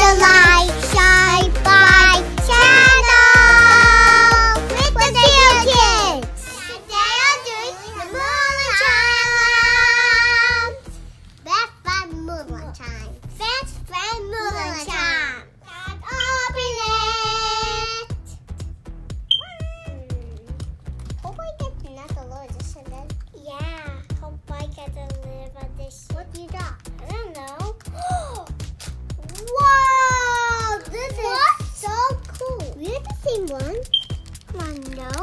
the light shine bright channel with the QKids. Today I'm doing the Molang Challenge. Best friend Molang Challenge. Best friend Molang Challenge. Let's open it. Hope I get another little edition then. Yeah, hope I get a little edition. What do you got? I don't know. Wow, this is so cool. We have the same one. Come on, no.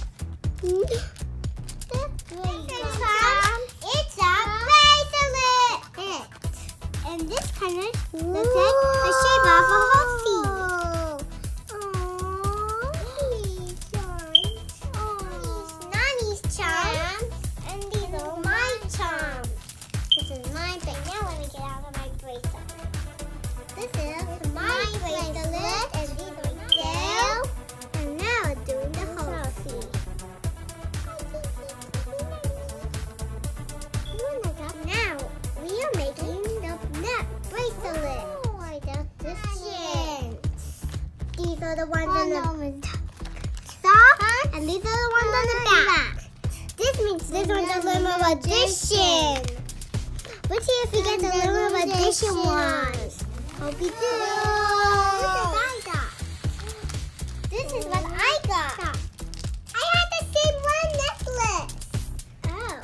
That's great. It's a bracelet. And this kind of looks like the shape of a horsey. These Nani's charms. And these are my charms. This is mine, but now let me get out of my bracelet. This is my bracelet, and these are tail. And now we're doing the horsey. Now we are making the neck bracelet. Oh, I got this shit. These are the ones on the top, and these are the ones on the back. This means this one's a limited edition. Let's see if we get the limited edition ones. Hope you do. This is what I got. I had the same one necklace. Oh.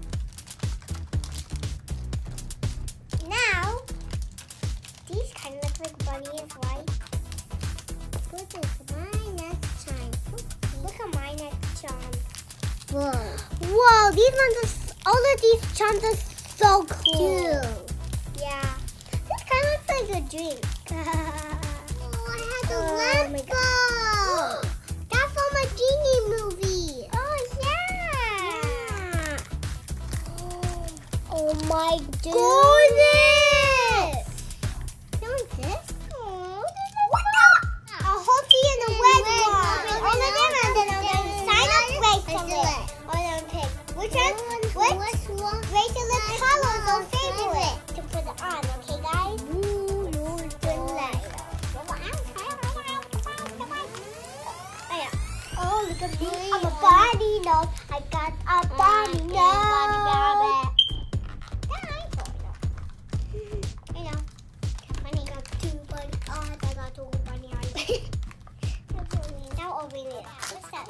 Now, these kind of look like bunnies, right? This is my neck charm. Look at my neck charm. Whoa. Whoa, these ones are, all of these charms are so cool. Yeah. This kind of looks like a drink. Oh, I had a lifeboat. That's from a genie movie. Oh, yeah. Oh, my goodness. What's this? Oh, this is a horsey and a red one. Oh, look at them. Sign up bracelet. Oh, then pick. Which bracelet color is your favorite to put it on, okay, guys? Oh, look at me. I'm a body nose. I got a body nose. I know. Funny, got two bunny eyes. I got two bunny eyes. Now open it. What's that?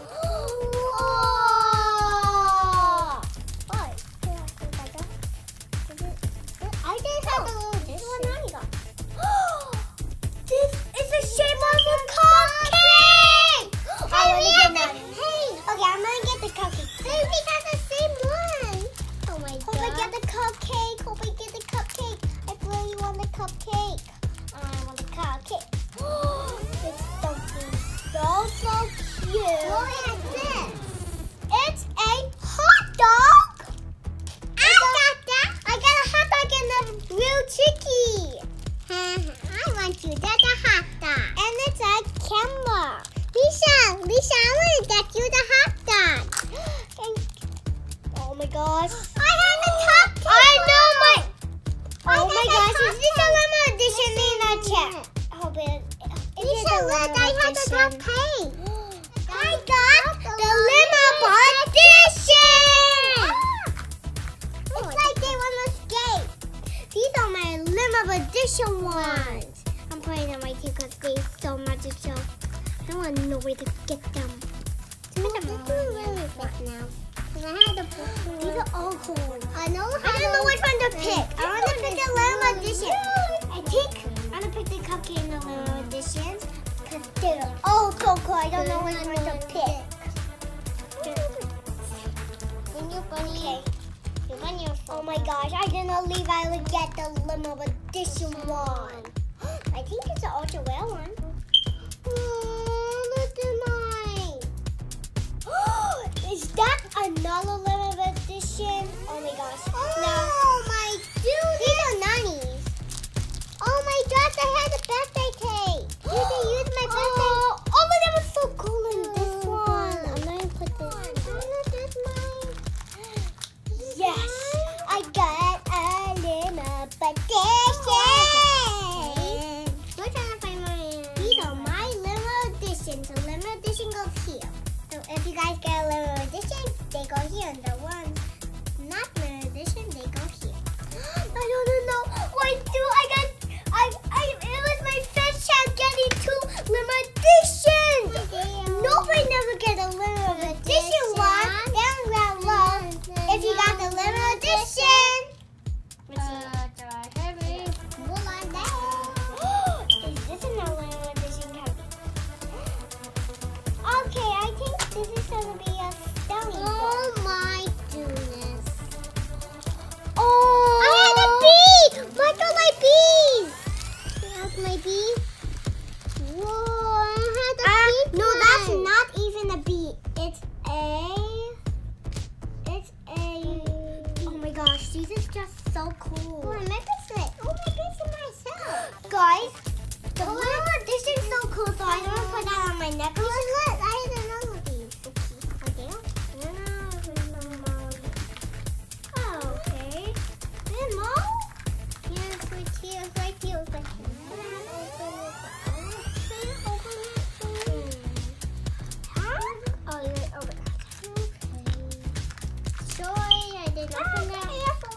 This is the shape of a cupcake! Okay, I'm gonna get the cupcake. Hey, we got the same one! Oh my god. Hope I get the cupcake. Hope I get the cupcake. I really want the cupcake. I want the cupcake. It's something so cute. What is this? It's a hot dog! I got that! I got a hot dog and a real chicky. I want you. That's a hot dog. And it's a camera. Lisa, I want to get you the hot dog. Oh my gosh. I have the cupcake. I know my. Oh my gosh. Is this a limited edition in our chat? Hope it. Lisa, look, I have the cupcake. I got the limited edition. It's like they want to skate. These are my limited edition ones. I'm putting them right here because they so much to show. I don't want to know where to get them. These are really fun now. These are all cool. I don't know which one to pick. I want to pick the limited edition. I think I'm going to pick the cupcake in the limited edition because they're all so cool. I don't know which one to pick. Okay. Oh my gosh, I didn't believe I would get the limited edition one. I think it's the ultra rare one. Oh, look at mine. Is that another limited edition? Oh my gosh. Oh my dude. These are Nani's. Oh my gosh, I had a birthday cake. You can use my birthday. Oh, but that was so cool in this one. I'm going to put this one. Oh, look at mine. Yes. I got a limited edition. maybe. Whoa, no, that's not even a bee. It's a. Oh my gosh, these is just so cool. Oh, my bracelet. Oh, my bracelet myself. Guys, this is so cool, so I don't want to put that on my necklace. Look, I didn't know these. Are they? Oh, okay. Memo? Yes, right here. Right here. Oh, you're over that. Sorry, I did not open that.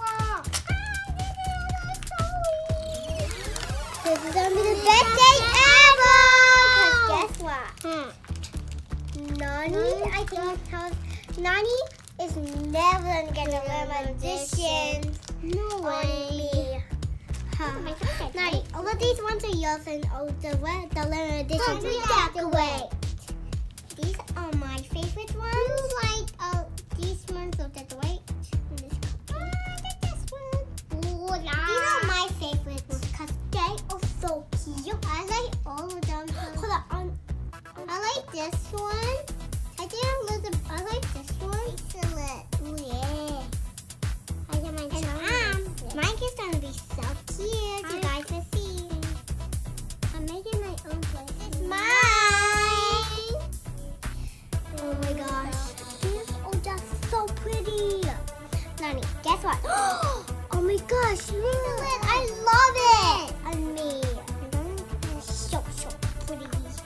This is gonna be the best day ever! Cause guess what? Nani, I think Nani is never gonna learn magicians. No way. Nani, all of these ones are yours and all the learn additions we got away. These are my favorite ones. You like these ones of the white and this color. This one. Ooh, nice. These are my favorite ones because they are so cute. I like all of them. Hold on. I like this one. I like this one. Excellent. Ooh, yeah. I got my mine is gonna be so cute. You guys will see. I'm making my own place. It's mine. Oh my gosh. These are just so pretty. Nani, guess what? Oh my gosh. Look, I love it. On me. So pretty.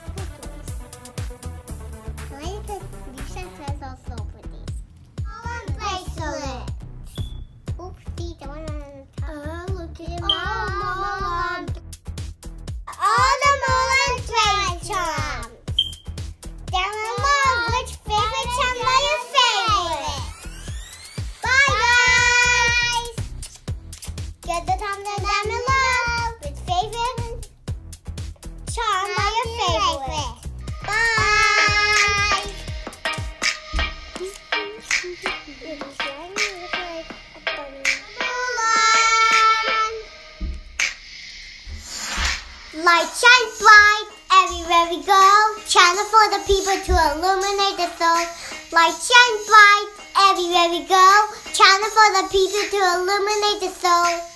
I like the Lisa says also pretty. Bracelet. Oops, the one on the top. Oh, look at Mom. All the Molang trade charms. Down below, which favorite charm are your favorite? Bye, guys. Get the thumbs down below. Which favorite charm are your favorite? Bye. Light shine bright everywhere we go. Channel for the people to illuminate the soul. Light shine bright everywhere we go. Channel for the people to illuminate the soul.